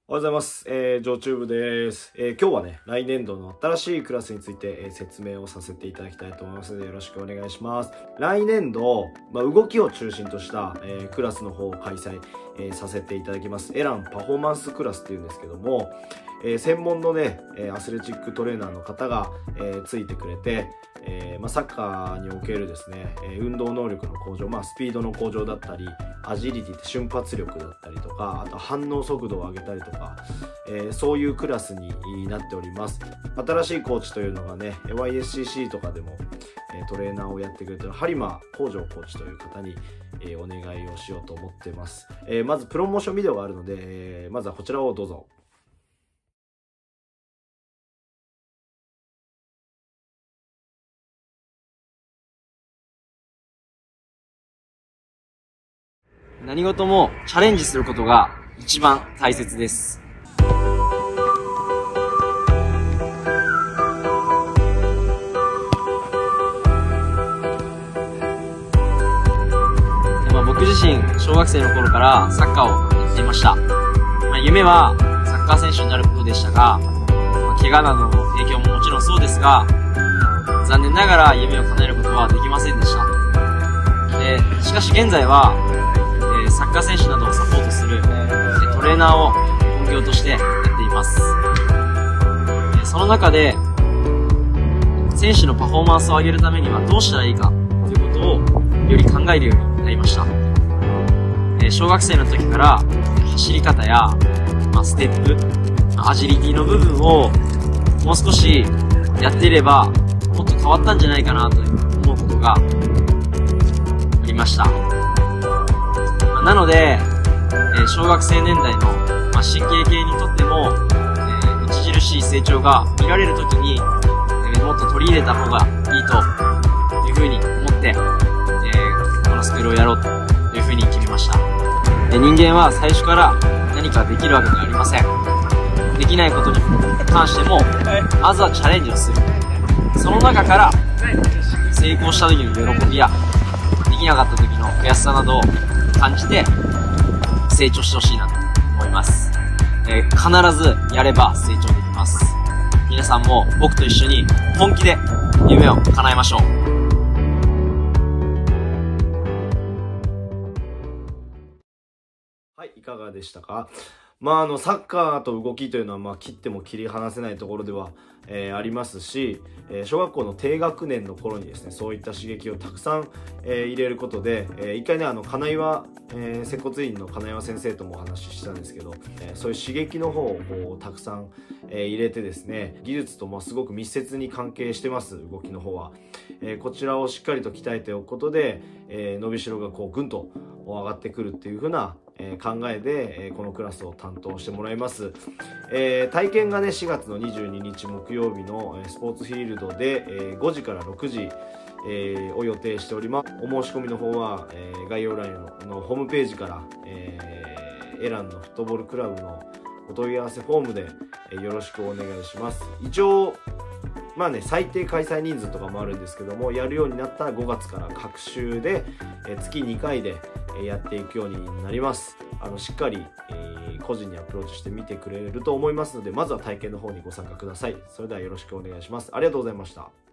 おはようございます。上中部です。今日はね、来年度の新しいクラスについて、説明をさせていただきたいと思いますので、よろしくお願いします。来年度、動きを中心とした、クラスの方を開催、させていただきます。エランパフォーマンスクラスっていうんですけども、専門のね、アスレチックトレーナーの方が、ついてくれて、サッカーにおけるですね、運動能力の向上、スピードの向上だったり、アジリティって瞬発力だったりとか、あと反応速度を上げたりとか、そういうクラスになっております。新しいコーチというのがね、YSCC とかでもトレーナーをやってくれてる播磨北条コーチという方にお願いをしようと思ってます。まずプロモーションビデオがあるので、まずはこちらをどうぞ。 何事もチャレンジすることが一番大切です。僕自身、小学生の頃からサッカーをやっていました。夢はサッカー選手になることでしたが、怪我などの影響ももちろんそうですが、残念ながら夢を叶えることはできませんでした。しかし現在は、サッカー選手などをサポートするトレーナーを本業としてやっています。その中で選手のパフォーマンスを上げるためにはどうしたらいいかということをより考えるようになりました。小学生の時から走り方やステップ、アジリティの部分をもう少しやっていればもっと変わったんじゃないかなと思うことがありました。なので、小学生年代の、神経系にとっても、著しい成長が見られるときに、もっと取り入れた方がいいというふうに思って、このスクールをやろうというふうに決めました。人間は最初から何かできるわけではありません。できないことに関しても、まずはチャレンジをする。その中から、成功した時の喜びや、できなかった時の悔しさなどを感じて成長してほしいなと思います。必ずやれば成長できます。皆さんも僕と一緒に本気で夢を叶えましょう。 はい、いかがでしたか？サッカーと動きというのは切っても切り離せないところでは、ありますし、小学校の低学年の頃にですね、そういった刺激をたくさん、入れることで、一回ね、金岩、接骨院の金岩先生ともお話ししたんですけど、そういう刺激の方をこうたくさん、入れてですね、技術ともすごく密接に関係してます、動きの方は。こちらをしっかりと鍛えておくことで、伸びしろがこうぐんと上がってくるっていう風な考えでこのクラスを担当してもらいます。体験がね、4月の22日木曜日のスポーツフィールドで5時から6時を予定しております。お申し込みの方は概要欄のホームページからエランのフットボールクラブのお問い合わせフォームでよろしくお願いします。一応最低開催人数とかもあるんですけども、やるようになったら5月から各週で月2回でやっていくようになります。しっかり個人にアプローチしてみてくれると思いますので、まずは体験の方にご参加ください。それではよろしくお願いします。ありがとうございました。